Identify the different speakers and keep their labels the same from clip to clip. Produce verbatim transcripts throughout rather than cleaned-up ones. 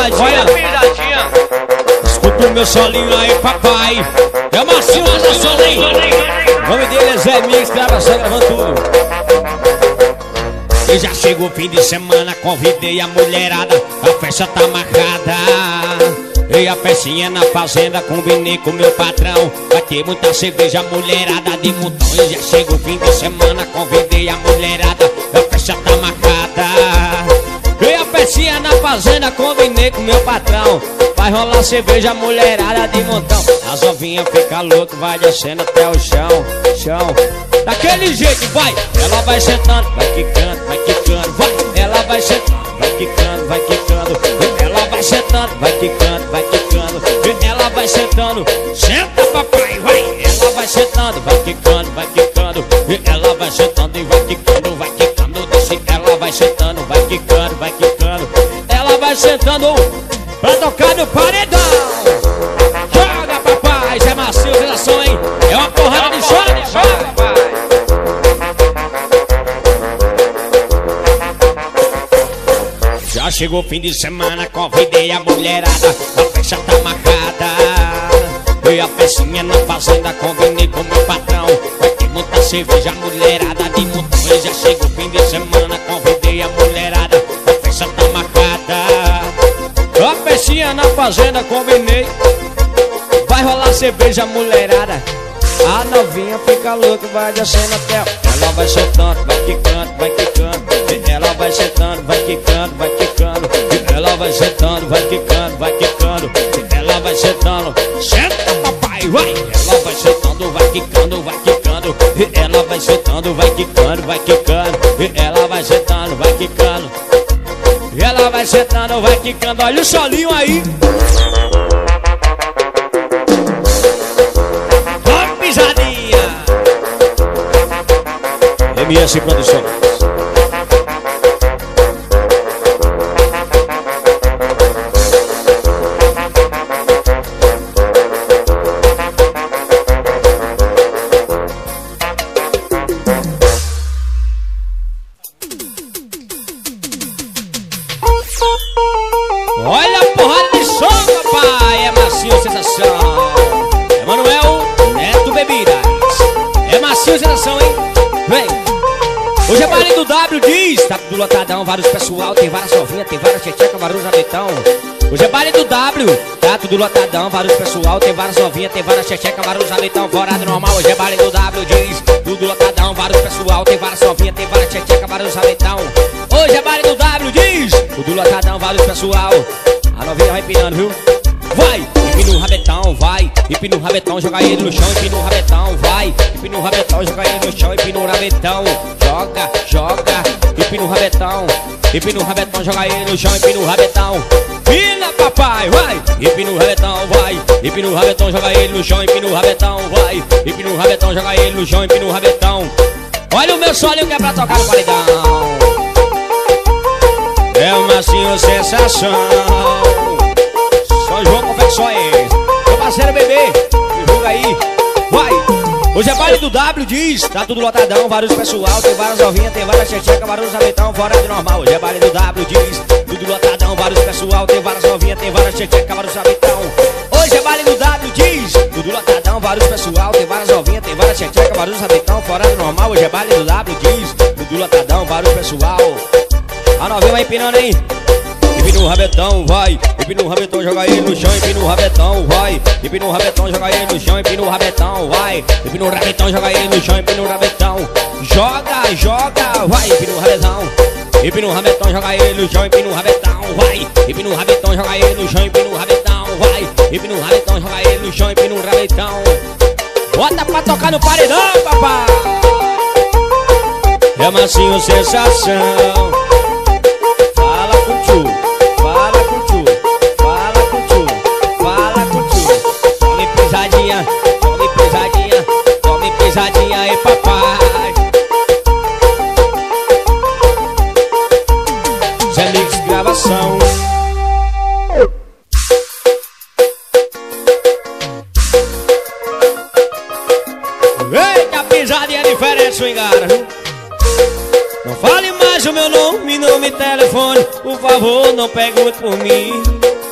Speaker 1: pisadinha.
Speaker 2: Olha a pisadinha.
Speaker 1: Escuta o meu solinho aí, papai. É uma Silva da Solinho. O nome dele é Zé Mix, gravação, gravando tudo. E já chegou o fim de semana, convidei a mulherada, a festa tá marcada. E a festinha na fazenda, combinei com meu patrão. Vai ter muita cerveja, mulherada de montão. E já chegou o fim de semana, convidei a mulherada, a festa tá marcada. E a festinha na fazenda, combinei com meu patrão. Vai rolar cerveja, mulherada de montão. As novinhas fica louca, vai descendo até o chão, chão. Daquele jeito, vai. Ela vai sentando, vai quicando, vai quicando, vai. Ela vai sentando, vai quicando, vai quicando. Ela vai sentando, vai quicando, vai quicando. Ela vai sentando, senta papai, vai. Ela vai sentando, vai quicando, vai quicando. Ela vai sentando e vai quicando, vai quicando. Desce, ela vai sentando, vai quicando, vai quicando. Ela vai sentando pra tocar no paredão. Joga papai, isso é macio, geração, hein? É uma porrada de choro, chora papai. Já chegou o fim de semana, convidei a mulherada, a festa tá marcada. E a festinha na fazenda, combinei com meu patrão. Vai ter muita cerveja, mulherada de montão. E já chegou o fim de semana, convidei a mulherada, a festa tá marcada. A festinha na fazenda, combinei. Vai rolar cerveja, mulherada. A novinha fica louca, vai descendo até. Ela vai soltando, vai quicando, vai quicando. Ela vai sentando, vai quicando, vai quicando. Ela vai sentando, vai quicando, vai quicando. Ela vai sentando, senta papai, vai. Ela vai sentando, vai quicando, vai quicando. Ela vai sentando, vai quicando, vai quicando. Ela vai sentando, vai quicando. Ela vai sentando, vai quicando. Olha o solinho aí. Ó pisadinha. M S Produções. Olha a porrada de som, papai. É macio, sensação. Emanuel Neto Bebidas. É macio, sensação, hein? Vem. Hoje é baile do W, diz. Tá tudo lotadão, vários pessoal. Tem várias novinhas, tem várias tcheca, vários rabetão. Hoje é baile do W. Tá tudo lotadão, vários pessoal. Tem várias novinhas, tem várias tcheca, vários rabetão. Fora do normal, hoje é baile do W, diz. Tudo lotadão, vários pessoal. Tem várias novinhas, tem várias tcheca, vários rabetão. Hoje é baile do W, diz. Tudo lotadão, vários pessoal. A novinha vai empinando, viu? Vai, empina o rabetão, vai. Empina o rabetão, joga ele no chão. Empina o rabetão, vai. Empina o rabetão, joga ele no chão. Empina o rabetão, joga, joga. Empina o rabetão. Empina o rabetão, joga ele no chão. Empina o rabetão. Empina papai, vai. Empina o rabetão, vai. Empina o rabetão, joga ele no chão. Empina o rabetão, vai. Empina o rabetão, joga ele no chão. Empina o rabetão. Olha o meu solinho que é pra tocar no paredão. É uma assim sensação. Só João Confecções. Meu parceiro bebê, divulga aí. Vai. Hoje é baile do W, diz. Tá tudo lotadão, vários pessoal. Tem várias novinhas, tem várias tcheca, vários rabetão. Fora de normal. Hoje é baile do W, diz. Tudo lotadão, vários pessoal. Tem várias novinhas, tem várias tcheca, vários rabetão. Hoje é baile do W, diz. Tudo lotadão, vários pessoal. Tem várias novinhas, tem várias tcheca, vários rabetão. Fora de normal. Hoje é baile do W, diz. Tudo lotadão, vários pessoal. A novinha vai empinando, hein? Empina o rabetão, vai. Empina o rabetão, joga ele no chão. Empina o rabetão, vai. Empina o rabetão, joga ele no chão. Empina o rabetão, vai. Empina o rabetão, joga ele no chão. Empina o rabetão, joga, joga, vai. Empina o rabetão. Empina o rabetão, joga ele no chão. Empina o rabetão, vai. Empina o rabetão, joga ele no chão. Empina o rabetão, vai. Empina o rabetão, joga ele no chão. Empina o rabetão. Bota pra tocar no paredão, papai. É macio, sensação. Fala com tio, fala com tio, fala com tio, fala com tio. Tome pisadinha, tome pisadinha, tome pisadinha aí papai. Zé Mix gravação. Eita, pisadinha diferente, swingada. Não fale mais o meu nome, não me telefone. Por favor, não pergunte por mim.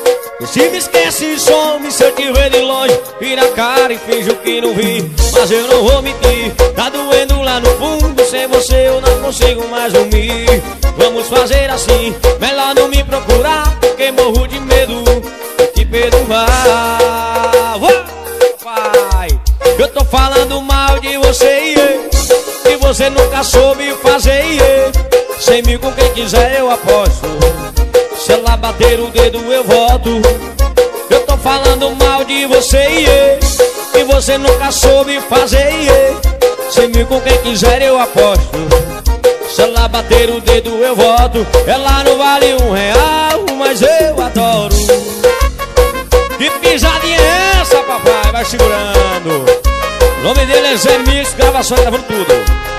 Speaker 1: Se me esquece e some, se eu te ver de longe, vira a cara e finjo que não vi. Mas eu não vou mentir, tá doendo lá no fundo. Sem você eu não consigo mais dormir. Vamos fazer assim, melhor não me procurar, porque morro de medo de te perdoar. Vai, eu tô falando mal de você, yeah, e você nunca soube fazer, yeah. Cem mil com quem quiser eu aposto, se ela bater o dedo eu volto. Eu tô falando mal de você, yeah, e você nunca soube fazer, yeah. Cem mil com quem quiser eu aposto, se ela bater o dedo eu volto. Ela não vale um real, mas eu adoro. Que pisadinha é essa, papai? Vai segurando. O nome dele é Zé Mix, gravação, gravando tudo.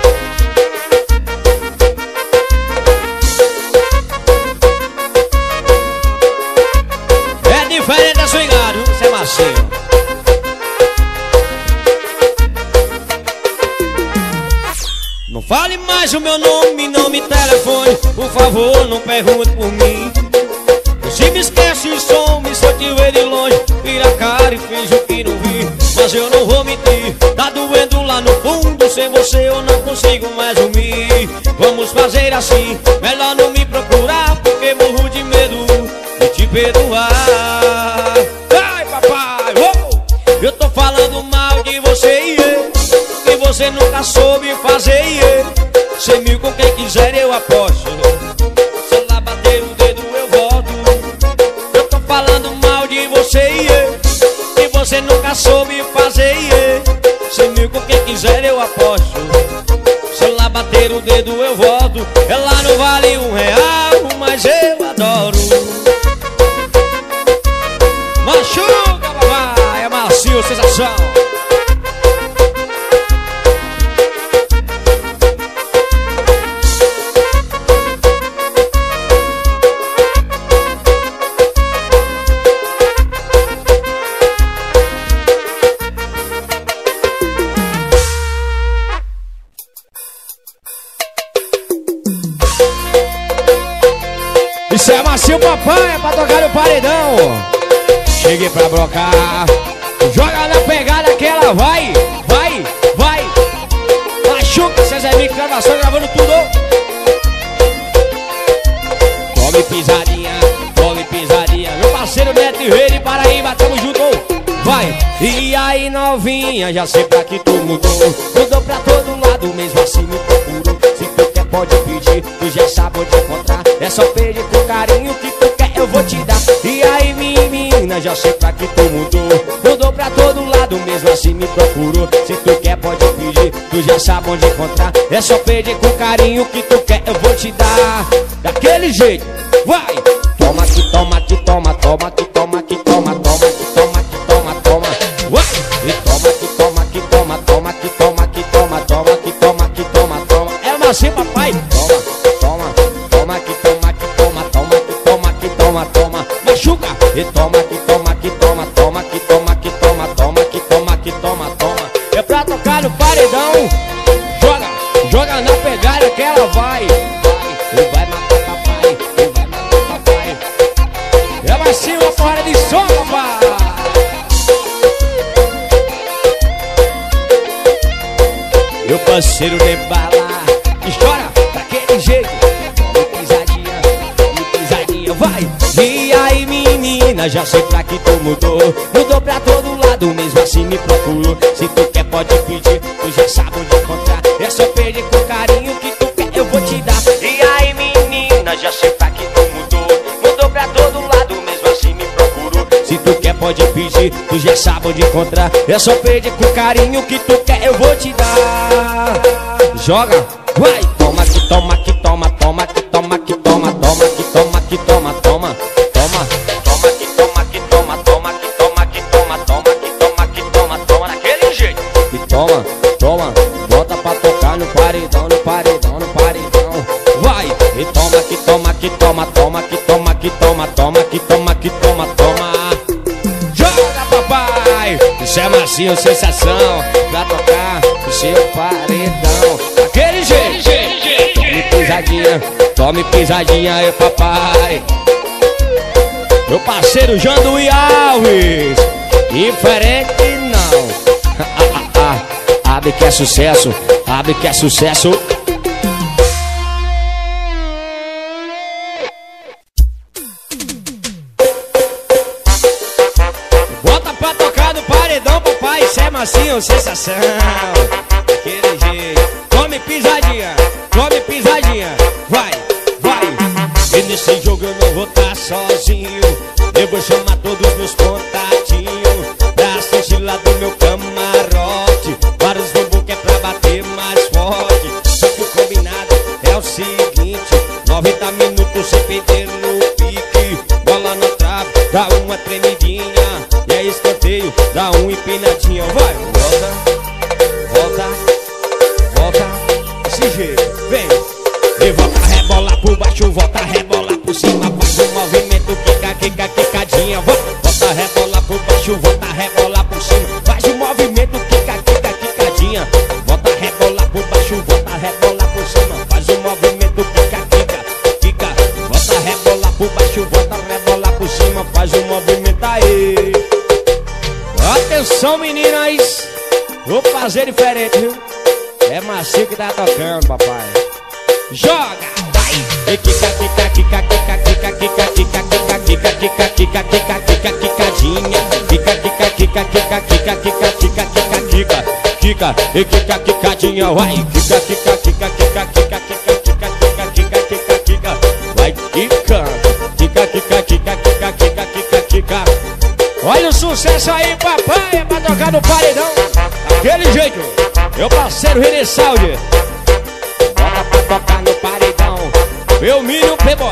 Speaker 1: É diferente da swingado, isso é macio. Não fale mais o meu nome, não me telefone, por favor, não pergunte por mim. Se me esquece e some, se eu te ver de longe, vira a cara e finjo que não vi. Mas eu não vou mentir, tá doendo lá no fundo. Sem você eu não consigo mais dormir. Vamos fazer assim, melhor não me procurar, porque morro de medo de te perdoar. Ai, papai, oh! Eu tô falando mal de você, yeah, e você nunca soube fazer, yeah. Cem mil com quem quiser eu aposto, se ela bater o dedo eu volto. Eu tô falando mal de você, yeah, e você nunca soube fazer, yeah. Cem mil com quem quiser eu aposto, se ela bater o dedo eu volto. Ela não vale um real, mas eu adoro. Machuca, papai, é macio, sensação. Isso é macio, papai, é pra tocar no paredão. Cheguei pra brocar, joga na pegada que ela vai, vai, vai. Machuca, Zé Mix, gravação, gravando tudo. Tome pisadinha, tome pisadinha. Meu parceiro Neto e Rei de Paraíba, tamo junto. Vai, e aí novinha, já sei pra que tu mudou. Mudou pra todo lado, mesmo assim me procurou. Se tu quer pode pedir, tu já sabe onde encontrar. É só pedir com carinho que tu quer, eu vou te dar. E aí menina, já sei pra que tu mudou. Mudou pra todo lado, mesmo assim me procurou. Se tu quer pode pedir, tu já sabe onde encontrar. É só pedir com carinho que tu quer, eu vou te dar. Daquele jeito, vai. Toma que toma que toma, toma que toma que toma, toma que toma que toma, toma. Vai. E toma que toma que toma, toma que toma que toma, toma que toma que toma, toma. É uma assim, papai. Toma, toma, toma que toma que toma, toma que toma que toma, toma. Machuca. E toma que toma que toma, toma que toma que toma, toma que toma que toma, toma. É pra tocar no paredão. Joga, joga na pegada que ela vai, vai. E vai matar papai, e vai matar papai. É mais sim uma porra de som, papai. Meu parceiro de bala, estoura daquele jeito. Tome pisadinha, tome pisadinha, vai. E aí menina, já sei pra que tu mudou. Mudou pra todo lado, mesmo assim me procurou. Se tu quer pode pedir, tu já sabe onde encontrar. É só pedir com carinho que tu quer, eu vou te dar. E aí menina, já sei pra que tu mudou. Mudou pra todo lado, mesmo assim me procurou. Se tu quer pode pedir, tu já sabe onde encontrar. É só pedir com carinho que tu quer, eu vou te dar. Joga, vai. Toma que toma que toma, toma que toma que toma, toma que toma que toma, toma. Toma, toma que toma que toma, toma que toma que toma, toma que toma que toma, toma daquele jeito. E toma, toma, bota pra tocar no paredão, no paredão, no paredão. Vai. E toma que toma que toma, toma que toma que toma, toma que toma que toma, toma. Joga, papai. Isso é macio, sensação. Pra tocar o seu paredão. Daquele jeito. Tome pisadinha, tome pisadinha, é papai. Meu parceiro Janduí Alves. Diferente não. Abre que é sucesso, abre que é sucesso. Bota pra tocar no paredão, papai, isso é macio, sensação. Aquele jeito. Come pisadinha, come pisadinha. Vai, vai. E nesse jogo eu não vou estar sozinho. Eu vou chamar todos meus contatinhos pra assistir lá do meu camarote. Vários bumbum que é pra bater mais forte. Só que o combinado é o seguinte: noventa minutos sem perder no pique. Bola na trave, dá uma tremidinha. E é escanteio, dá uma empinadinha. Vai, volta, volta, volta. Desse jeito, vem. E volta, rebola por baixo, volta, rebola por cima. Faz o movimento, quica, quica, quicadinha. Volta, rebola por baixo, volta, rebola por cima. Faz o movimento, quica, quica, quicadinha. Volta, rebola por baixo, volta, rebola por cima. Faz o movimento, quica, quica, quica. Volta, rebola por baixo, volta, rebola por cima. Faz o movimento aí. Atenção, meninas, vou fazer diferente, viu? É macio que tá tocando, papai. Joga, vai! E quica, quica, quica, quica, quica, quica, quica, quica, quica, quica, quica, quica, quica, quicadinha. Quica, quica, quica, quica, quica, quica, quica, quica, quica, quica, e quica, quicadinha, vai! Quica, quica, quica, quica, quica, quica, quica, quica, quica, quica, quica, vai quicando. Quica, quica, quica, quica, quica, quica, quica. Olha o sucesso aí, papai, é pra tocar no paredão. Aquele jeito, meu parceiro René Saúde. Bota pra tocar no paredão, meu milho playboy.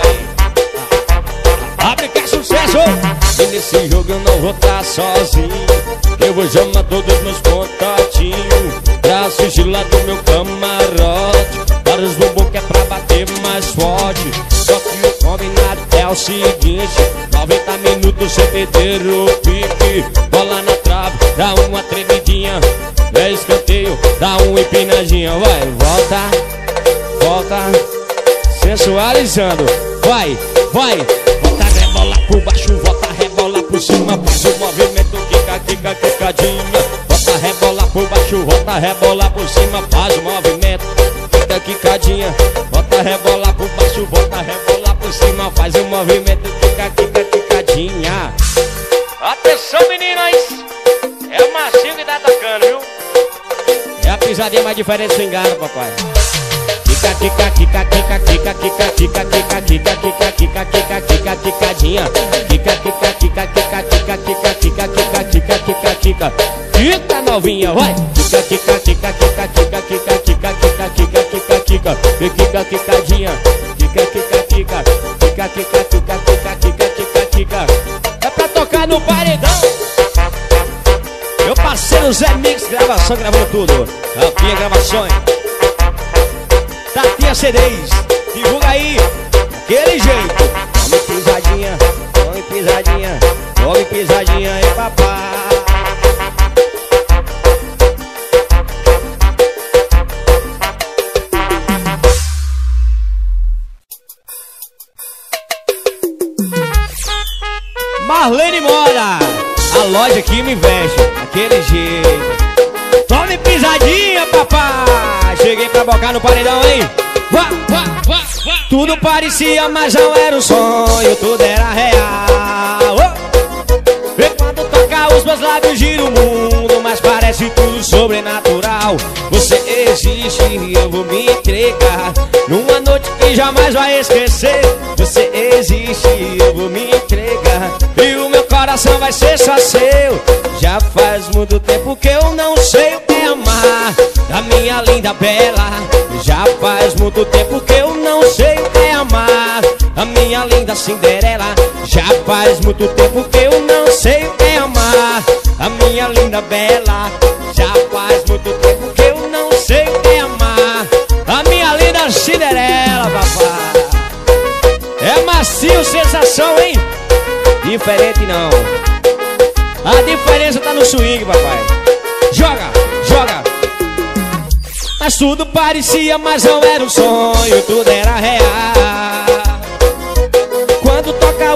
Speaker 1: Abre que é sucesso. E nesse jogo eu não vou estar sozinho. Eu vou chamar todos meus contatinhos pra assistir lá do meu camarote. Vários bumbum que é pra bater mais forte. Só que o combinado é o seguinte: noventa minutos sem perder o pique. Bola na trave, dá uma tremidinha. É escanteio, dá uma empinadinha. Vai, volta, volta, sensualizando. Vai, vai. Volta, rebola por baixo, volta, rebola por cima. Faz o movimento, quica, quica, quicadinha. Volta, rebola por baixo, volta, rebola por cima. Faz o movimento, quica, quicadinha. Volta, rebola por baixo, volta, rebola por cima. Faz o movimento, quica, quica, quicadinha. Atenção, meninas, é o macio que tá tocando, viu? É a pisadinha mais diferente do engano, papai. Quica, quica, quica, quica, quica, quica, quica, quica, quica, quica, quica, quica, quica, quicadinha. Quica, quica, quica, quica, quica, quica, quica, quica, quica, quica, quica. Quica novinha, vai. Quica, quica, quica, quica, quica, quica, quica, quica, quica, quica, quica. Quica, quicadinha. Quica, quica, quica. Quica, quica, quica, quica, quica, quica, quica. É pra tocar no paredão. Meu parceiro Zé Mix, gravação, gravando tudo. Rafinha Gravações, Tatinha C Ds, divulga aí, aquele jeito. Tome pisadinha, tome pisadinha, tome pisadinha aí, papai. Marlene Moda, a loja que me veste, aquele jeito. Tome pisadinha, papai. Cheguei pra bocar no paredão, hein? Vá, vá, vá, vá. Tudo parecia, mas não era um sonho, tudo era real. Oh! E quando toca os meus lábios gira o mundo, mas parece tudo sobrenatural. Você existe e eu vou me entregar numa noite que jamais vai esquecer. Você existe e eu vou me entregar e o meu coração vai ser só seu. Já faz muito tempo que eu não sei o que é amar, a minha linda bela. Já faz muito tempo que eu não sei o que é amar, a minha linda Cinderela. Já faz muito tempo que eu não sei o que é amar, a minha linda bela. Já faz muito tempo que eu não sei o que é amar, a minha linda Cinderela, papai. É macio, sensação, hein? Diferente não. A diferença tá no swing, papai. Joga, joga. Mas tudo parecia, mas não era um sonho, tudo era real. Quando toca os meus lábios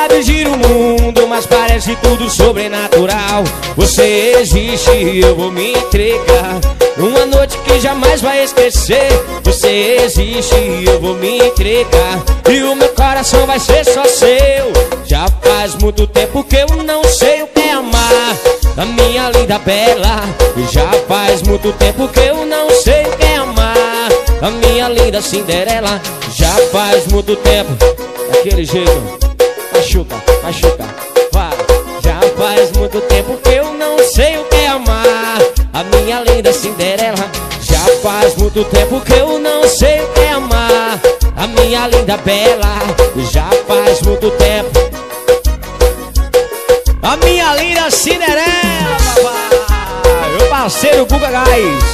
Speaker 1: sabe gira o mundo, mas parece tudo sobrenatural. Você existe e eu vou me entregar numa noite que jamais vai esquecer. Você existe e eu vou me entregar, e o meu coração vai ser só seu. Já faz muito tempo que eu não sei o que é amar, a minha linda bela. Já faz muito tempo que eu não sei o que é amar, a minha linda Cinderela. Já faz muito tempo, daquele jeito, machuca, machuca, vai. Já faz muito tempo que eu não sei o que é amar, a minha linda Cinderela. Já faz muito tempo que eu não sei o que é amar, a minha linda bela. Já faz muito tempo, a minha linda Cinderela, papai. Meu parceiro Guga Gás.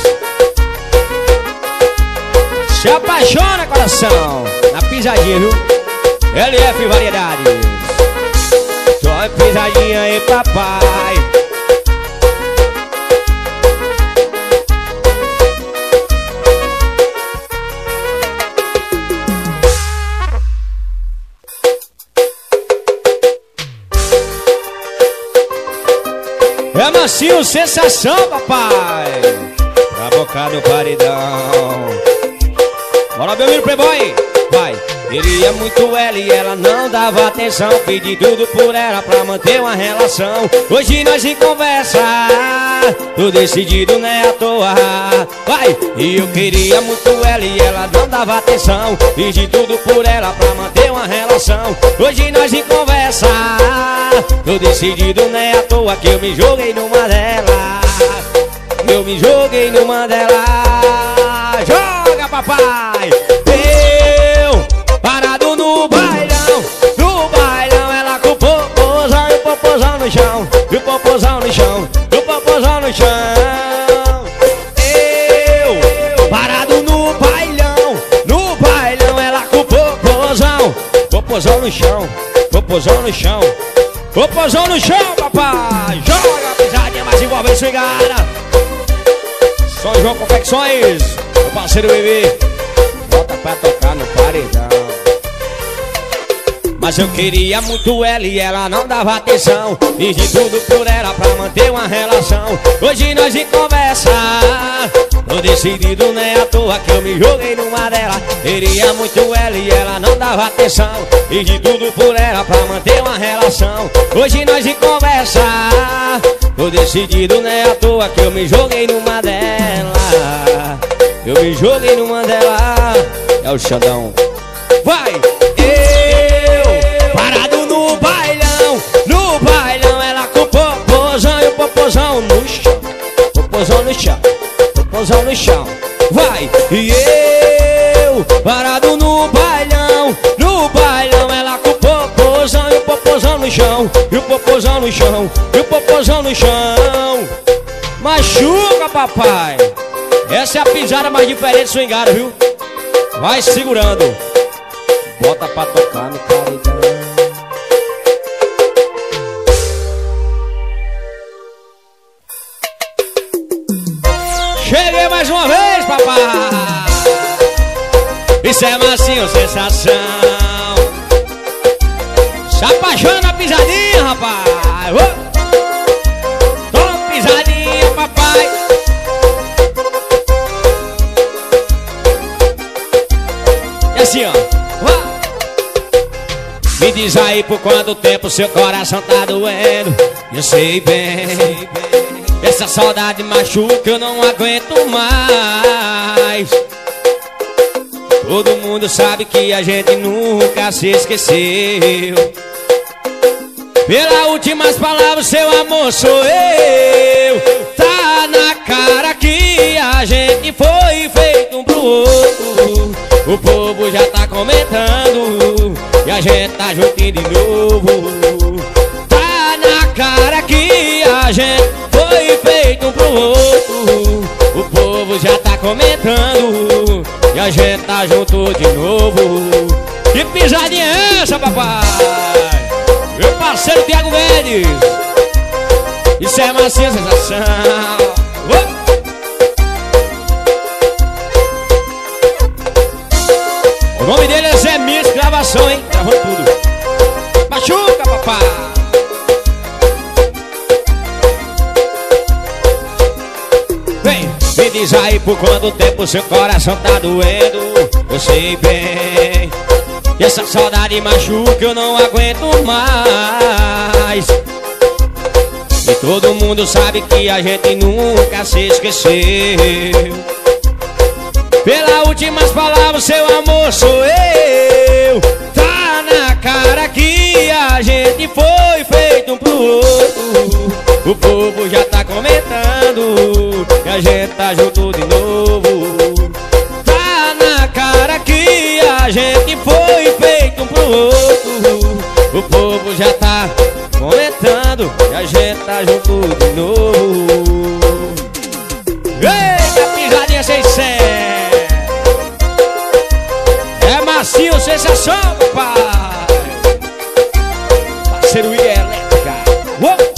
Speaker 1: Se apaixona, coração, na pisadinha, viu? L F Variedades. Só pisadinha aí, papai. É macio, sensação, papai. Pra boca do paredão. Bora, meu amigo Playboy, vai. Queria muito ela e ela não dava atenção. Pedi tudo por ela pra manter uma relação. Hoje nós em conversa, tô decidido, não é à toa. Vai. E eu queria muito ela e ela não dava atenção. Pedi tudo por ela pra manter uma relação. Hoje nós em conversa, tô decidido, não é à toa que eu me joguei numa dela. Eu me joguei numa dela. Joga, papai! Eu, parado no bailão, no bailão, ela com o popozão e o popozão no chão, e o popozão no chão, e o popozão no chão. Eu, parado no bailão, no bailão, ela com o popozão, popozão no chão, popozão no chão, popozão no chão, papai! Joga, pisadinha mais envolvente, swingada. São João Confecções, meu parceiro bebê, bota pra tocar no paredão. Mas eu queria muito ela e ela não dava atenção. Fiz de tudo por ela pra manter uma relação. Hoje nós em conversa, tô decidido, não é à toa que eu me joguei numa dela. Queria muito ela e ela não dava atenção. Fiz de tudo por ela pra manter uma relação. Hoje nós em conversa, tô decidido, não é à toa que eu me joguei numa dela. Eu me joguei numa dela. É o Xandão. Vai! Eu, parado no bailão, no bailão, ela com o popozão e o popozão no chão, popozão no chão, popozão no chão. Vai! E eu, parado no bailão, no bailão, ela com o popozão e o popozão no chão, e o popozão no chão, e o popozão no chão. Machuca, papai! Essa é a pisada mais diferente swingada, viu? Vai segurando. Bota pra tocar no paredão. Cheguei mais uma vez, papai. Isso é macio, sensação. Se apaixona na pisadinha, rapaz. Oh. Toma pisadinha, papai. E assim, ó. Oh. Me diz aí por quanto tempo seu coração tá doendo. Eu sei bem, essa saudade machuca, eu não aguento mais. Todo mundo sabe que a gente nunca se esqueceu. Pelas últimas palavras, seu amor sou eu. Tá na cara que a gente foi feito um pro outro. O povo já tá comentando e a gente tá juntinho de novo. Tá na cara que a gente foi feito um pro outro. O povo já tá comentando e a gente tá junto de novo. Que pisadinha é essa, papai? Meu parceiro Thiago Guedes. Isso é macia sensação. Oh! O nome dele é Zé Mix Gravação, hein? Gravando tudo. Machuca, me diz aí por quanto tempo seu coração tá doendo. Eu sei bem, e essa saudade machuca, eu não aguento mais. E todo mundo sabe que a gente nunca se esqueceu. Pelas últimas palavras, seu amor sou eu. Tá na cara que a gente foi feito um pro outro. O povo já tá comentando que a gente tá junto de novo. Tá na cara que a gente foi feito um pro outro. O povo já tá comentando que a gente tá junto de novo. Eita, pisadinha sem sé. É macio, sensação, papai. Parceiro William Elétrica. Uou!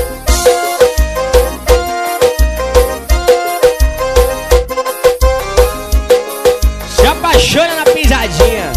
Speaker 1: Se apaixona na pisadinha.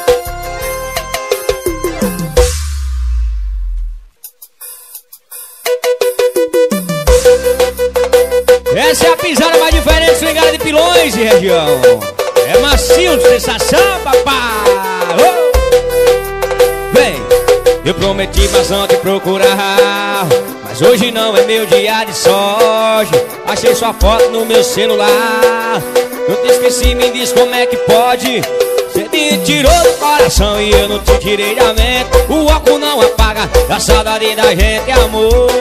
Speaker 1: Essa é a pisada mais diferente, swingada de Pilões e região. É macio de sensação, papai. Oh! Vem, eu prometi, mas não te procurar. Mas hoje não é meu dia de sorte. Achei sua foto no meu celular. Eu te esqueci, me diz como é que pode. Você me tirou do coração e eu não te tirei da mente. O álcool não apaga a saudade da gente, amor.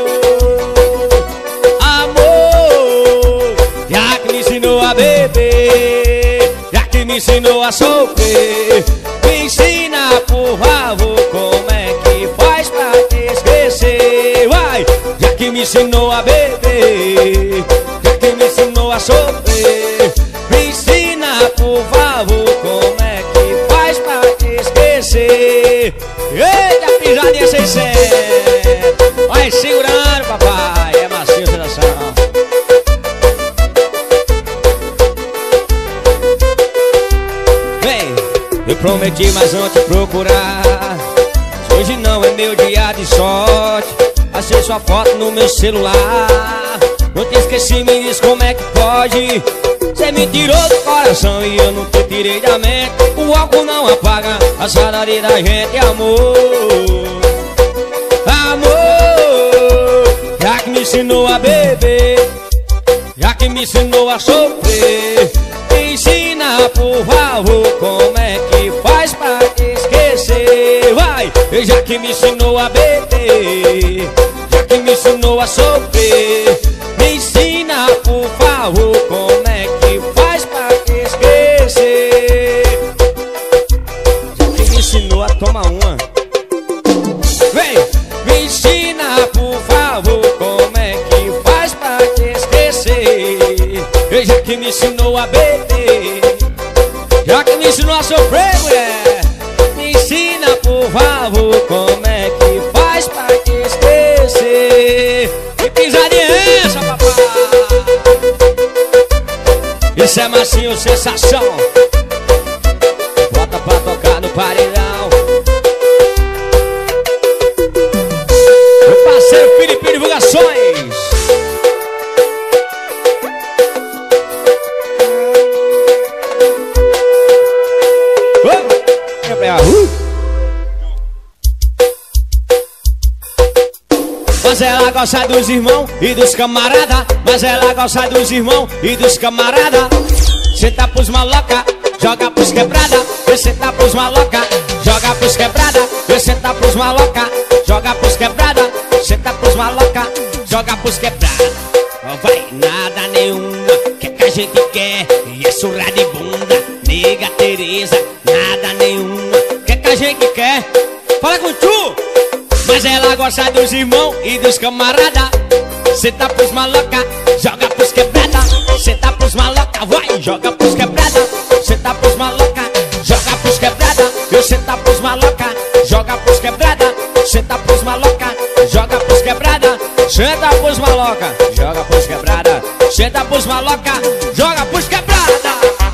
Speaker 1: Amor, já que me ensinou a beber, já que me ensinou a sofrer, me ensina, por favor, como é que faz pra te esquecer. Vai, já que me ensinou a beber, já que me ensinou a sofrer, me ensina, por favor, como é que faz pra te esquecer. Eita, pisadinha sem sé. Vai segurando, papai. É macio, sensação. Vem, eu prometi, mas não te procurar. Mas hoje não é meu dia de sorte. Achei sua foto no meu celular. Não te esqueci, me diz como é que pode. Você me tirou do coração e eu não te tirei da mente. O álcool não apaga a saudade da gente, amor. Amor, já que me ensinou a beber, já que me ensinou a sofrer, me ensina, por favor, como é que faz pra te esquecer. Vai, já que me ensinou a beber, já que me ensinou a sofrer, me ensina, por favor, como é que faz pra te esquecer. Já que me ensinou a tomar uma. Vem, me ensina, por favor, como é que faz pra te esquecer. Já que me ensinou a beber, já que me ensinou a sofrer, mulher, me ensina, por favor, como é que faz pra te esquecer. Que pisadinha é essa, papai? Isso é macio, sensação. Bota pra tocar no paredão. Meu parceiro Felipe Divulgações. Uh! Mas ela gosta dos irmãos e dos camarada. Mas ela gosta dos irmãos e dos camarada. Senta pros maloca, joga pros quebrada. Senta pros maloca, joga pros quebrada. Senta pros maloca, joga pros quebrada. Senta pros maloca, joga pros quebrada. Não vai nada nenhuma, que que a gente quer? E é surra de bunda, nega Tereza. Nada nenhuma, que que a gente quer? Fala com tu! Mas ela gosta dos irmãos e dos camarada. Senta pros maloca, joga pros quebrada. Senta pros maloca, vai, joga pros quebrada. Senta pros maloca, joga pros quebrada. Eu senta pros maloca, joga pros quebrada. Senta pros maloca, joga pros quebrada. Senta pros maloca, joga pros quebrada. Senta pros maloca, joga pros quebrada.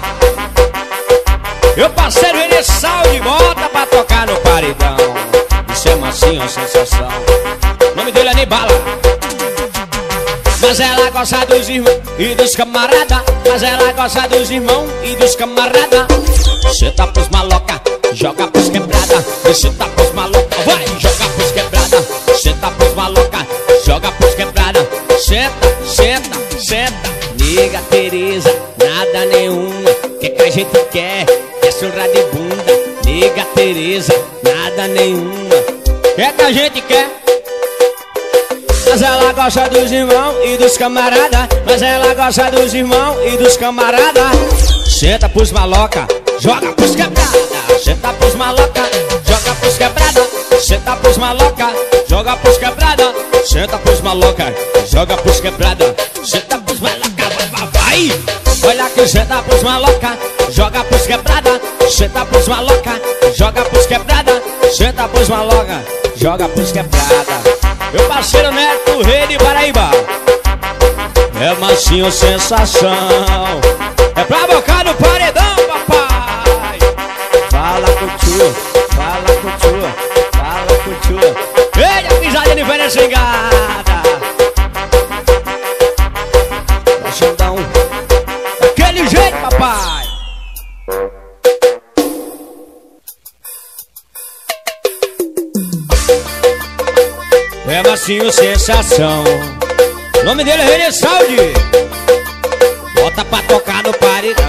Speaker 1: Meu parceiro ele sal de volta pra tocar no paredão. Isso é macio, uma sensação. O nome dele é Nibala. mas ela gosta dos irmãos e dos camarada. Mas ela gosta dos irmãos e dos camarada. Senta pros maloca, joga pros quebrada. Senta pros maloca, vai, joga pros quebrada. Senta pros maloca, joga pros quebrada. Senta, senta, senta. Nega Tereza, nada nenhuma. Que que a gente quer? É surra de bunda. Nega Tereza, nada nenhuma. Que que a gente quer? Mas ela gosta dos irmãos e dos camarada. Mas ela gosta dos irmãos e dos camarada. Senta pros maloca, joga pros quebrada. Senta pros maloca, joga pros quebrada. Senta pros maloca, joga pros quebrada. Senta pros maloca, joga pros quebrada. Senta pros maloca, vai, vai. Olha que senta pros maloca, joga pros quebrada. Senta pros maloca, joga pros quebrada. Senta pros maloca, joga pros quebrada. Meu parceiro Neto, rei de Paraíba. É mansinho sensação. É pra bocar no paredão, papai. Fala com tio, fala com tio, fala com tio. Ei, a pisadinha de velha chegada. Baixandão, daquele jeito, papai. É mansinho sensação. O nome dele é Rei de Saúde. Bota pra tocar no paredão.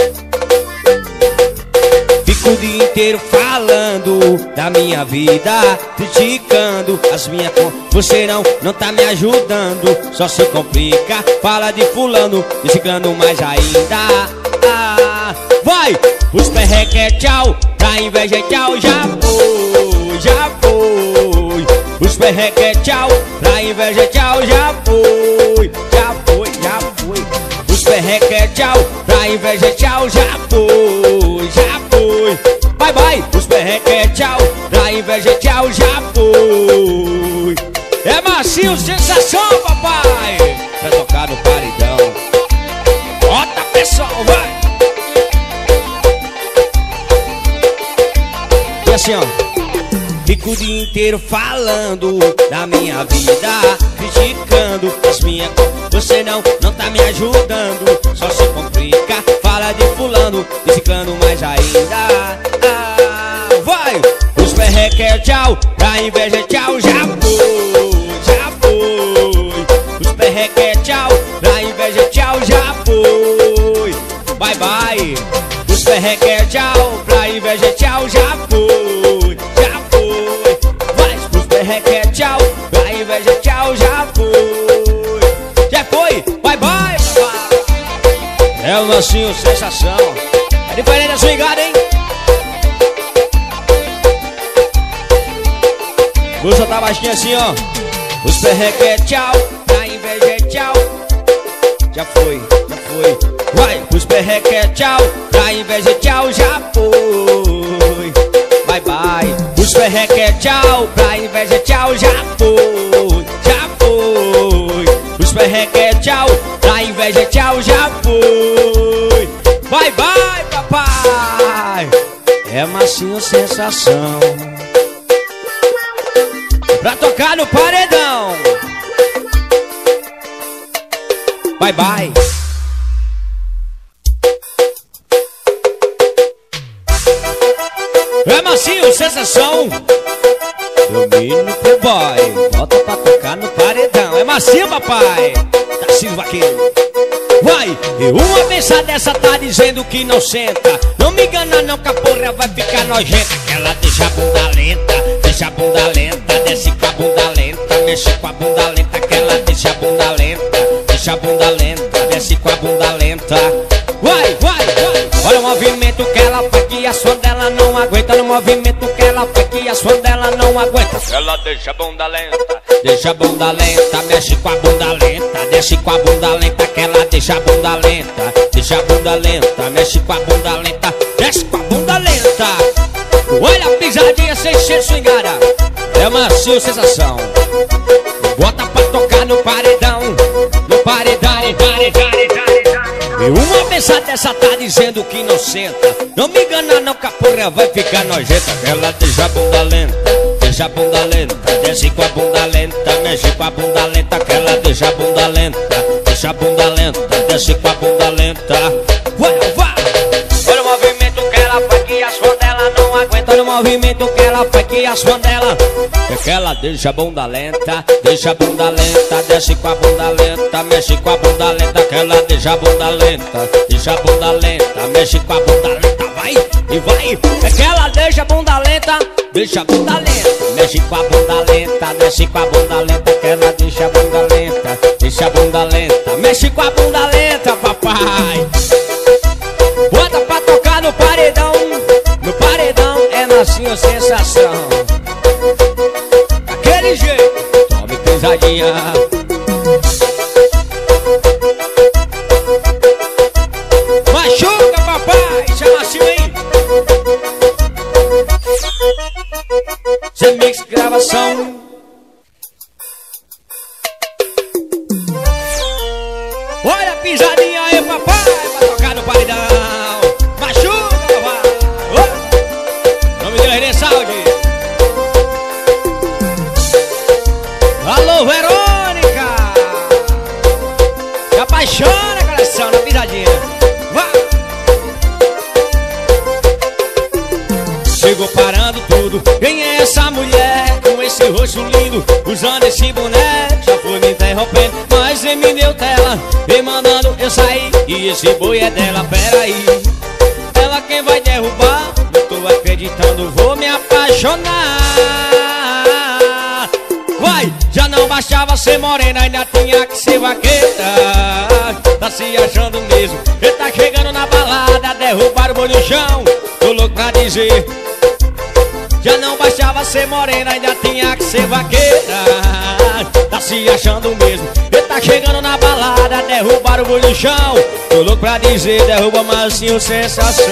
Speaker 1: Fico o dia inteiro falando da minha vida, criticando as minhas contas. Você não, não tá me ajudando, só se complica. Fala de fulano, de ciclano mais ainda. Ah, vai! Os perreque é tchau, pra inveja é tchau. Já foi, já foi. Os perreque é tchau, pra inveja é tchau. Já foi, já foi, já foi. Os perreque é tchau, pra inveja é tchau. Já foi, já foi. Bye bye. Os perreque é tchau, pra inveja é tchau. Já foi. É macio, sensação, papai. Pra tocar no paredão. Bota, pessoal, vai. E assim, ó. Fico o dia inteiro falando da minha vida, criticando as minhas coisas. Você não, não tá me ajudando, só se complica. Fala de fulano, de ciclano mais ainda. Ah, vai! Os perreque é tchau, pra inveja é tchau. Já foi, já foi. Os perreque é tchau, pra inveja é tchau. Já foi, bye bye. Os perreque é tchau, pra inveja é tchau. Já foi, já foi. Vai, os perreque é tchau, pra inveja é tchau. Já foi, já foi, bye bye, papai. É o nocinho sensação. É diferente da swingada, hein? Usa tá baixinho assim, ó. Os perreque é tchau, pra inveja é tchau. Já foi, já foi. Vai, os perreque é tchau, pra inveja é tchau. Já foi, bye bye. Os perreque é tchau, pra inveja é tchau. Já foi, já foi. Os perreque é tchau, pra inveja é tchau. Já foi, bye bye, papai. É macio sensação. Pra tocar no paredão. Bye bye. É macio, sensação. Domínio pro boy. Volta pra tocar no paredão. É macio, papai. Tarcísio Vaqueiro. Vai! E uma mesa dessa tá dizendo que não senta. Não me engana não que a porra vai ficar nojenta. Que ela deixa a bunda lenta, deixa a bunda lenta. Desce com a bunda lenta, mexe com a bunda lenta. Que ela deixa a bunda lenta, deixa a bunda lenta. Desce com a bunda lenta. Vai, vai, vai. Olha o movimento que ela faz que a sua dela não aguenta. No movimento que ela faz que a sua dela não aguenta. Ela deixa a bunda lenta, deixa a bunda lenta. Mexe com a bunda lenta, desce com a bunda lenta. Que ela deixa a bunda lenta, deixa a bunda lenta. Mexe com a bunda lenta, desce com a bunda lenta. Olha a pisadinha sem ser swingada. É macio sensação. Bota pra tocar no paredão, no paredão, paredão, paredão. E uma mesa dessa tá dizendo que não senta. Não me engana não que a porra vai ficar nojenta. Ela deixa a bunda lenta, deixa a bunda lenta. Desce com a bunda lenta, mexe com a bunda lenta. Que ela deixa a bunda lenta, desce com a bunda lenta. Vai, vai. Olha o movimento que ela faz que as fãs dela não aguentam. Olha o movimento que ela faz que as fãs dela. É que ela deixa a bunda lenta, deixa a bunda lenta, desce com a bunda lenta, mexe com a bunda lenta, que ela deixa a bunda lenta, deixa a bunda lenta, mexe com a bunda lenta, vai e vai. É que ela deixa a bunda lenta, deixa a bunda lenta, mexe com a bunda lenta, desce com a bunda lenta, que ela deixa a bunda lenta, deixa a bunda lenta, mexe com a bunda lenta, papai. Bota pra tocar no paredão, no paredão é Marcinho Sensação. Daquele jeito, tome pisadinha. Machuca, papai, chama assim aí. Zemix gravação. Olha a pisadinha aí, papai, pra tocar no paredão. Machuca, papai. Oh. Nome dele é Saúde. Alô, Verônica. Se apaixona, coração, na pisadinha. Vai. Chegou parando tudo. Quem é essa mulher com esse rosto lindo, usando esse boné? Já foi me interrompendo, mas ele me deu tela, me mandando eu sair. E esse boi é dela, peraí. Ela quem vai derrubar? Não tô acreditando, vou me apaixonar. Vai, já não bastava ser morena, ainda tinha que ser vaqueira. Tá se achando mesmo, ele tá chegando na balada, derrubar o boi no chão. Tô louco pra dizer. Já não bastava ser morena, ainda tinha que ser vaqueira. Tá se achando mesmo, ele tá chegando na balada, derrubar o boi no chão. Tô louco pra dizer, derruba Marcinho Sensação.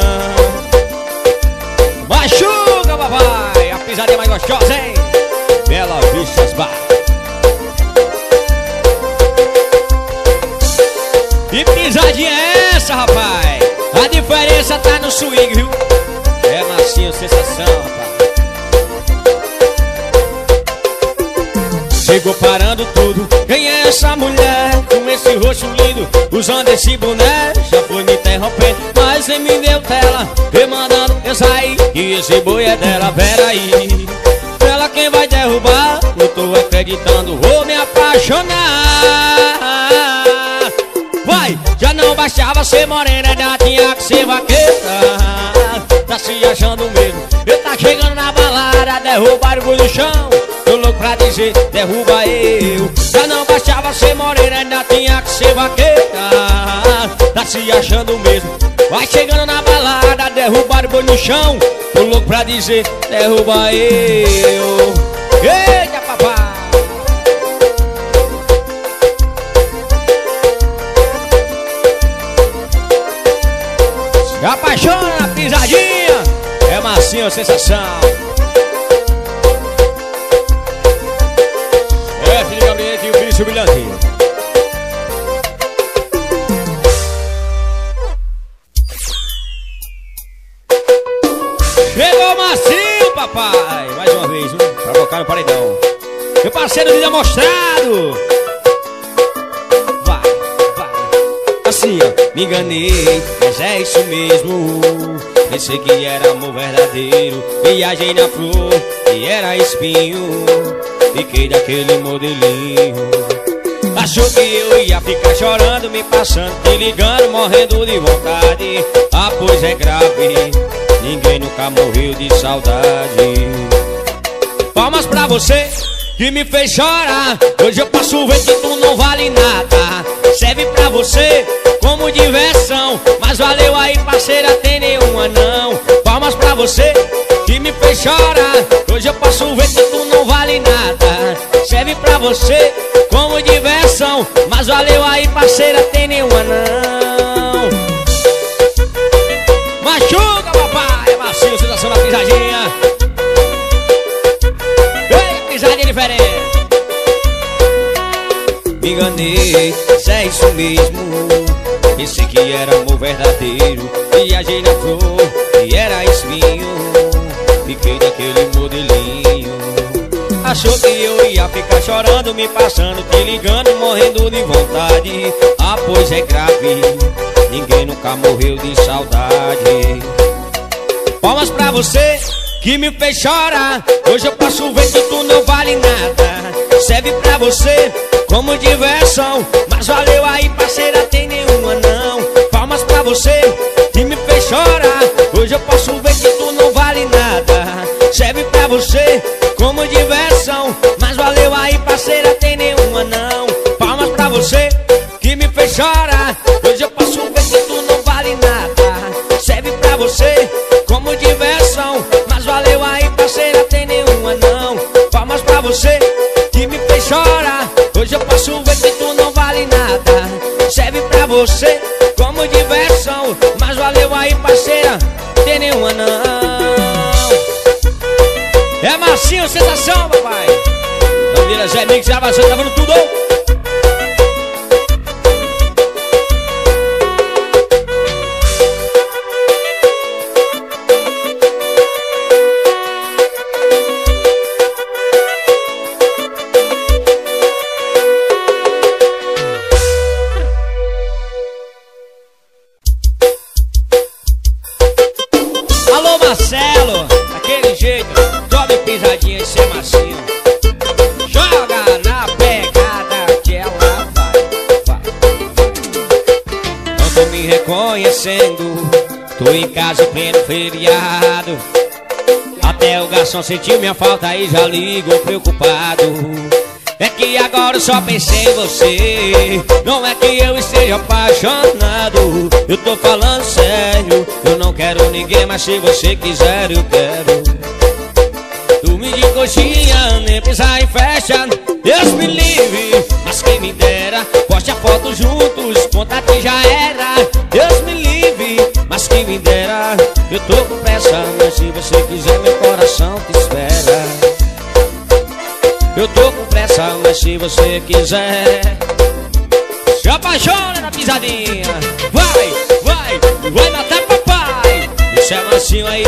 Speaker 1: Machuca, papai, a pisadinha mais gostosa, hein? Bela Vista Bar. Que pisadinha é essa, rapaz? A diferença tá no swing, viu? É Marcinho Sensação, rapaz. Chegou parando tudo. Quem é essa mulher com esse rosto lindo, usando esse boné? Já foi me interrompendo, mas ele me deu tela, me mandando eu sair. E esse boi é dela, peraí. Ela quem vai derrubar? Não tô acreditando, vou me apaixonar. Vai, já não bastava ser morena, ainda tinha que ser vaqueira. Tá se achando mesmo, ele tá chegando na balada, derrubar o boi no chão. Tô louco pra dizer, derruba eu. Já não bastava ser morena, ainda tinha que ser vaqueira. Tá se achando mesmo, vai chegando na balada, derrubar o boi no chão. Tô louco pra dizer, derruba eu. Eita, papai. Se apaixona na pisadinha, é Marcinho Sensação. É, filho Gabriel e o bicho brilhante. Chegou o Marcinho, papai. Mais uma vez, viu? Pra colocar no paredão. Meu parceiro de demonstrado. Vai, vai. Assim, ó. Me enganei, mas é isso mesmo. Pensei que era amor verdadeiro. Viajei na flor e era espinho. Fiquei daquele modelinho. Achou que eu ia ficar chorando, me passando, te ligando, morrendo de vontade. Ah, pois é grave, ninguém nunca morreu de saudade. Palmas pra você que me fez chorar. Hoje eu posso ver que tu não vale nada. Serve pra você como diversão, mas valeu aí, parceira, tem nenhuma não. Palmas pra você que me fez chorar. Hoje eu posso ver que tu não vale nada. Serve pra você como diversão, mas valeu aí, parceira, tem nenhuma não. Machuca, papai, é Marcinho Sensação na pisadinha. Ei, pisadinha diferente. Me enganei, mas é isso mesmo. Pensei que era amor verdadeiro. Viajei na flor e era espinho. Fiquei daquele modelinho. achou que eu ia ficar chorando, me passando, te ligando, morrendo de vontade. Ah, pois é grave, ninguém nunca morreu de saudade. Palmas pra você que me fez chorar. Hoje eu posso ver que tu não vale nada. Serve pra você como diversão, mas valeu aí, parceira, tem nenhuma não. Palmas pra você que me fez chorar. Hoje eu posso ver que tu não vale nada. Serve pra você como diversão, mas valeu aí, parceira, tem nenhuma não. Palmas pra você que me fez chorar. Hoje eu posso ver que tu não vale nada. Serve pra você como diversão, mas valeu aí, parceira, tem nenhuma não. Palmas pra você que me fez chorar. Hoje eu posso ver que tu não vale nada. Serve pra você como diversão, mas valeu aí, parceira, tem nenhuma não. É Marcinho, sensação, papai. Não vira Zé Mix, gravação, tá vendo tudo? Alô, Marcelo, aquele jeito, tome pisadinha e ser macio. Joga na pegada que ela vai, vai. Não tô me reconhecendo, tô em casa em pleno feriado. Até o garçom sentiu minha falta e já ligou preocupado. É que agora eu só pensei em você. Não é que eu esteja apaixonado, eu tô falando sério. Eu não quero ninguém, mas se você quiser eu quero. Dormir de coxinha, nem pensar em festa, Deus me livre, mas quem me dera. Poste a foto juntos, contato já era. Deus me livre, mas quem me dera. Eu tô com pressa, mas se você quiser meu coração te espera. Eu tô com pressa, mas se você quiser, se apaixona na pisadinha. Vai, vai, vai matar papai. Isso é mansinho aí.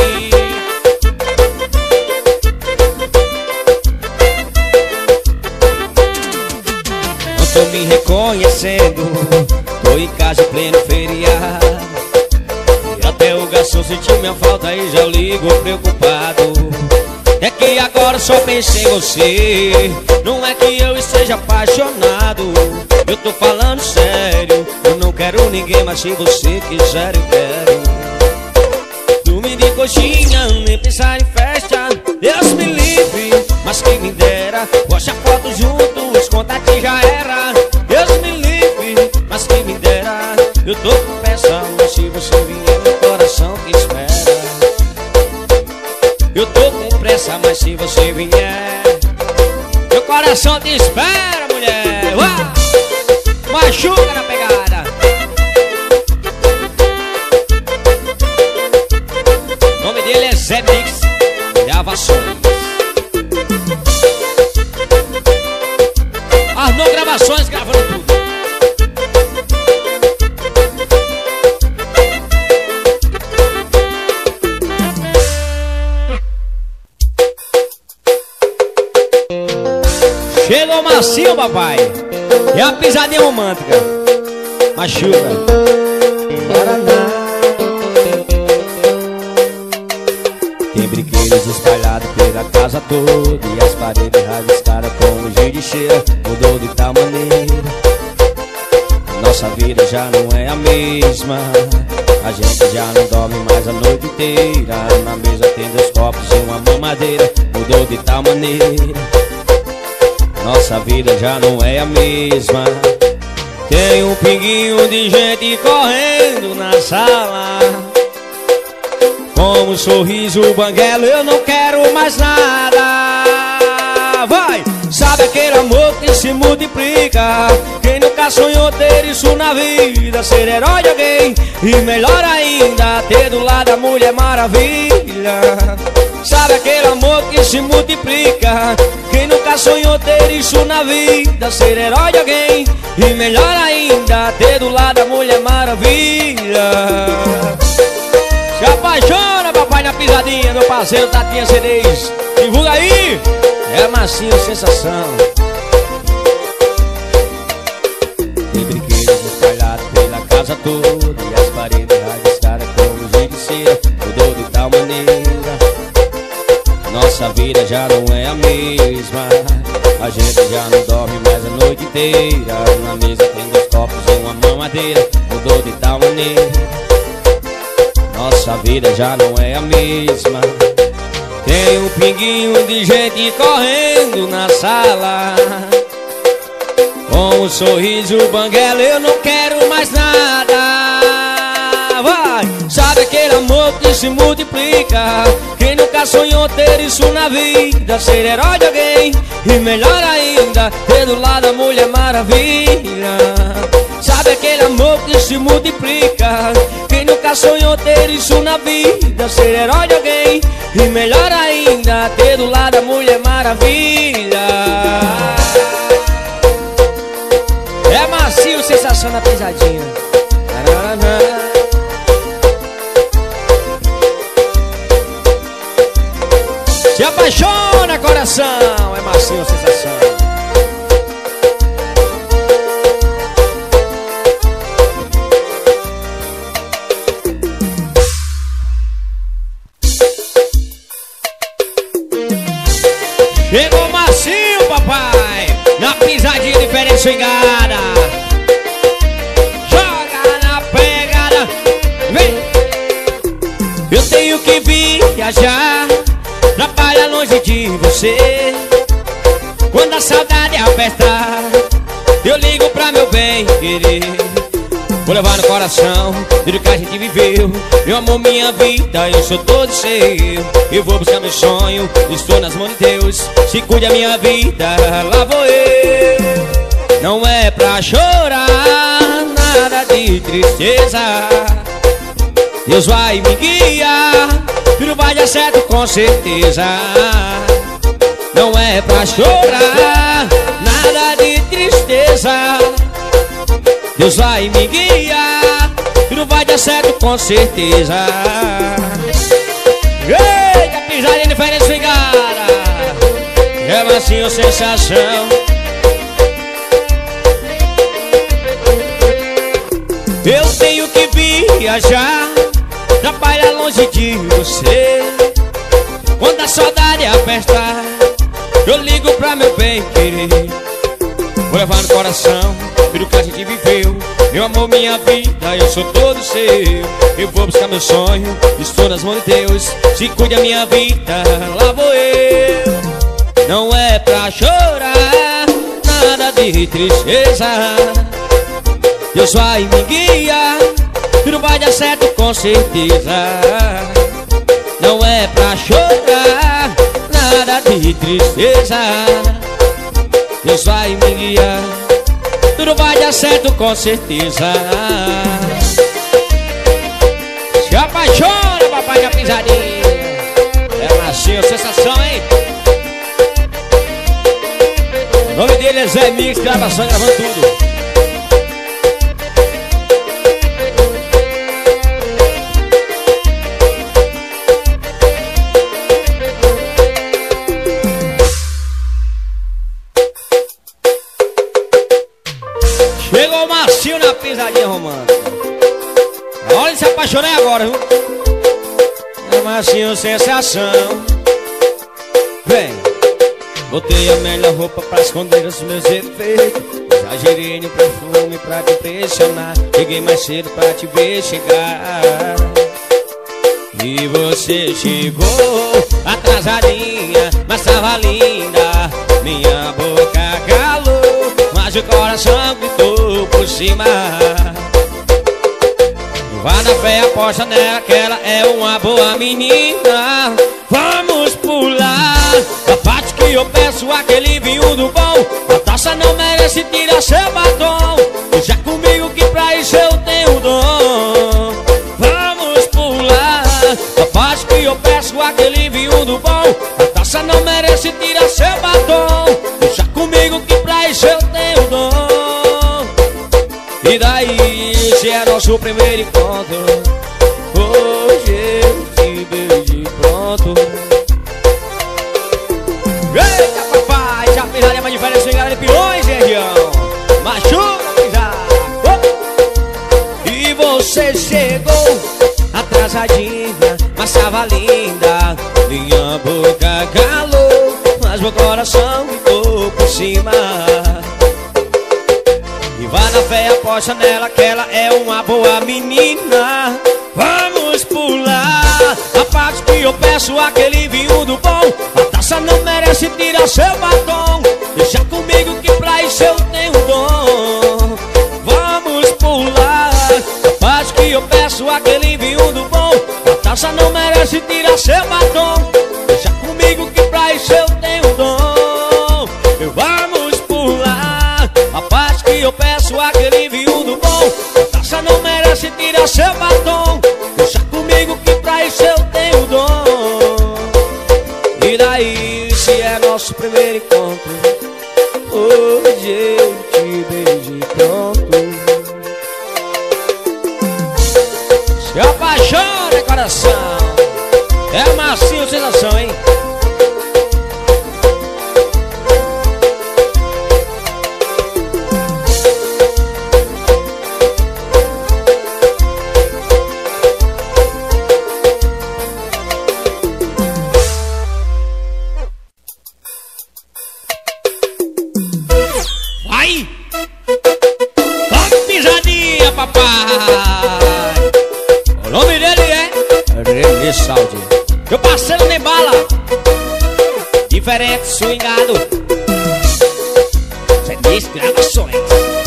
Speaker 1: Não tô me reconhecendo, tô em casa em pleno feriado. E até o garçom sentiu minha falta e já ligou preocupado. É que agora só pensei em você. Não é que eu esteja apaixonado, eu tô falando sério. Eu não quero ninguém, mas se você quiser eu quero. Dormir de coxinha, nem pensar em festa, Deus me livre, mas quem me dera. Poste a foto juntos, contato já era. Deus me livre, mas quem me dera. Eu tô com pressa, mas se você vier meu coração te espera. Eu tô com pressa, mas se você vier, meu coração te espera, mulher. Uau! Machuca na pegada. O nome dele é Zé Mix Gravações. Arnou Gravações gravando tudo. Chegou macio, papai. É a pisadinha romântica. Machuca. Paraná. Tem brinquedos espalhados pela casa toda, e as paredes rabiscadas com um giz de cheira. Mudou de tal maneira, nossa vida já não é a mesma. A gente já não dorme mais a noite inteira. Na mesa tem dois copos e uma mamadeira. Mudou de tal maneira, nossa vida já não é a mesma. Tem um pinguinho de gente correndo na sala, como um sorriso banguelo, eu não quero mais nada. Vai! Sabe aquele amor que se multiplica? Quem nunca sonhou ter isso na vida? Ser herói de alguém, e melhor ainda, ter do lado a Mulher Maravilha. Sabe aquele amor que se multiplica? Quem nunca sonhou ter isso na vida? Ser herói de alguém, e melhor ainda, ter do lado a Mulher Maravilha. Se apaixona, papai, na pisadinha, meu parceiro Tatinha C Ds. Divulga aí! É macio, sensação. Tem brinquedos espalhados pela casa toda, e as paredes rabiscadas com luz de cera. Mudou de tal maneira, nossa vida já não é a mesma. A gente já não dorme mais a noite inteira. Na mesa tem dois copos e uma mamadeira. Mudou de tal maneira, nossa vida já não é a mesma. Tem um pinguinho de gente correndo na sala, com um sorriso banguela, eu não quero mais nada. Vai! Sabe aquele amor que se multiplica? Quem nunca sonhou ter isso na vida? Ser herói de alguém, e melhor ainda, ter do lado a Mulher Maravilha. Sabe aquele amor que se multiplica? Quem nunca sonhou ter isso na vida? Ser herói de alguém, e melhor ainda, ter do lado a Mulher Maravilha. É macio, sensação na pisadinha. Se apaixona, coração. É macio, sensação. Chegou macio, papai, na pisadinha diferenciada. Joga na pegada, vem. Eu tenho que viajar, trabalha longe de você. Quando a saudade apertar, eu ligo pra meu bem querer. Vou levar no coração tudo que a gente viveu. Meu amor, minha vida, eu sou todo seu. Eu vou buscar meu sonho, estou nas mãos de Deus. Se cuide a minha vida, lá vou eu. Não é pra chorar, nada de tristeza. Deus vai me guiar, tudo vai dar certo com certeza. Não é pra chorar, nada de tristeza. Deus vai me guiar, tudo vai dar certo com certeza. Eita, pisadinha diferenciada. É macio, sensação. Eu tenho que viajar, trabalhar longe de você. Quando a saudade apertar, eu ligo pra meu bem querer. Vou levar no coração tudo que a gente viveu. Meu amor, minha vida, eu sou todo seu. Eu vou buscar meu sonho, estou nas mãos de Deus. Se cuide a minha vida, lá vou eu. Não é pra chorar, nada de tristeza. Deus vai me guiar, tudo vai dar certo com certeza. Não é pra chorar, nada de tristeza. Deus vai me guiar, tudo vai dar certo com certeza. Se apaixona, papai, na pisadinha. É macio, sensação, hein? O nome dele é Zé Mix, gravação, gravando tudo. Chegou macio na pisadinha romântica. Olha, ele se apaixonei agora, viu? É macio, sensação. Vem. Botei a melhor roupa pra esconder os meus efeitos. Exagerei no perfume pra te impressionar. Cheguei mais cedo pra te ver chegar. E você chegou atrasadinha, mas tava linda. Minha boca calou, mas o coração gritou por cima. Vá na fé, aposta nela que ela é uma boa menina. Vamos pular a parte que eu peço, aquele vinho do bom. A taça não merece tirar seu batom. Deixa comigo que pra isso eu tenho dom. Vamos pular a parte que eu peço, aquele vinho do bom. A taça não merece tirar seu batom. Deixa comigo que pra isso eu tenho dom. E daí, esse é nosso primeiro encontro. Hoje eu te beijo pronto. Eita, pisadinha mais diferente, galera de Pilões, região. Machuca, pisada. E você chegou atrasadinha, mas tava linda. Minha boca calou, mas meu coração ficou por cima. E vai na fé, aposta nela que ela é uma boa menina. Vamos pular a parte que eu peço, aquele vinho do bom. A taça não merece tirar seu batom. Deixa comigo que pra isso eu tenho dom. Vamos pular a parte que eu peço, aquele vinho do bom. A taça não merece tirar seu batom. Deixa comigo que pra isso eu tenho dom. Vamos pular a parte que eu peço, aquele vinho do bom. A taça não merece tirar seu batom. Deixa comigo que pra isso eu tenho dom. E daí, se é nosso primeiro encontro, hoje eu te beijo e pronto. Se apaixona, coração. É macio, sensação, hein? Vai! Toma pisadinha, papai! O nome dele é René Saldi. Meu parceiro nem bala. Diferente, swingado. Sem gravações.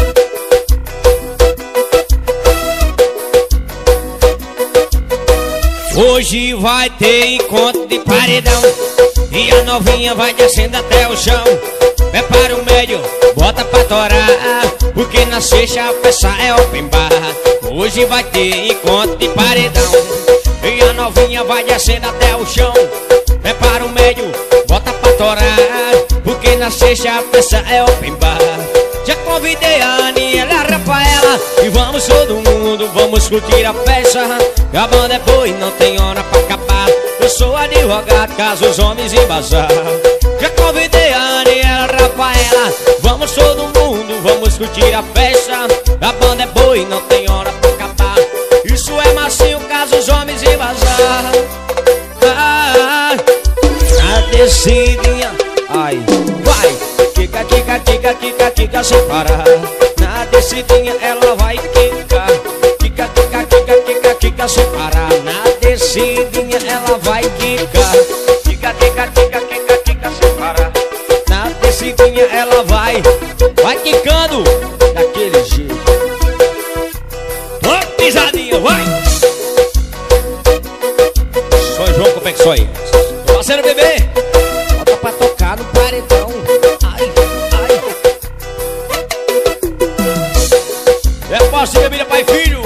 Speaker 1: Hoje vai ter encontro de paredão e a novinha vai descendo até o chão. Prepara o médio, bota pra torar, porque na sexta a festa é open bar. Hoje vai ter encontro de paredão e a novinha vai descendo até o chão. Prepara o médio, bota pra torar, porque na sexta a festa é open bar. Já convidei a Aniela, a Rafaela e vamos todo mundo, vamos curtir a festa. A banda é boa e não tem hora pra acabar. Eu sou advogado, caso os homens embasar. Já convidei a Aniela, a Rafaela, vamos todo mundo, vamos curtir a festa. A banda é boa e não tem hora pra acabar. Isso é macio, caso os homens embasar. Ah, a descidinha, ai, vai. Quica, quica, quica, quica, quica sem parar. Na descidinha ela vai quicar. Quica, quica, quica, quica, quica sem parar. Na descidinha ela vai quicar. Quica, quica, quica, quica, quica sem parar. Na descidinha ela vai, vai quicando daquele jeito. Ô, pisadinha, vai! Sou João Confecções. Meu parceiro bebê, bota pra tocar no paredão. Ai, ai. É fácil, bebida, pai e filho.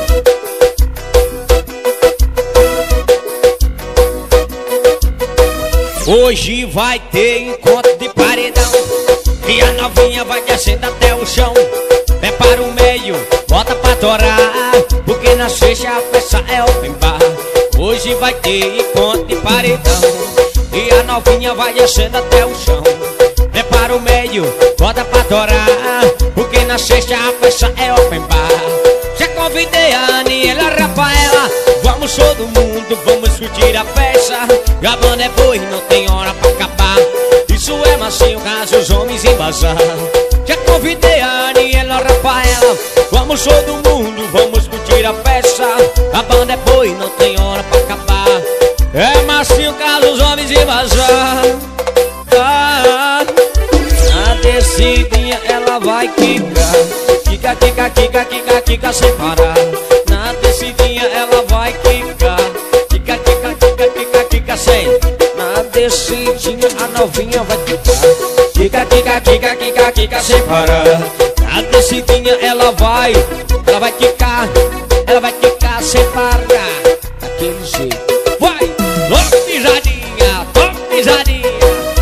Speaker 1: Hoje vai ter encontro de paredão e a novinha vai descendo até o chão. Prepara o meio, bota pra torar, porque na sexta a festa é open bar. Hoje vai ter encontro de paredão e a novinha vai descendo até o chão. Prepara o meio, bota pra torar, porque na sexta a festa é open bar. Já convidei a Aniela, a Rafaela, vamos todo mundo, vamos curtir a festa. A banda é boa e não tem hora pra acabar. Isso é macio, caso os homens embasar. Já convidei a Aniela, a Rafaela, vamos todo mundo, vamos curtir a festa. A banda é boa e não tem hora pra acabar. É macio, caso os homens embasar. Ah, na descidinha ela vai quicar. Quica, quica, quica, quica, quica sem parar. Na descidinha ela vai quicar. Quica, quica, quica, quica, quica sem. Na descidinha a novinha vai quicar. Quica, quica, quica, quica, quica sem parar. Na descidinha ela vai, ela vai quicar. Ela vai quicar sem parar. Daquele jeito. Vai! Toma pisadinha, toma pisadinha.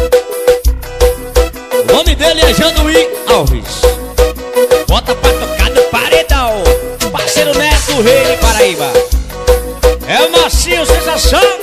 Speaker 1: O nome dele é Janduí Alves. Bota pra tocar no paredão. Parceiro Neto, rei de Paraíba. É o macio, sensação.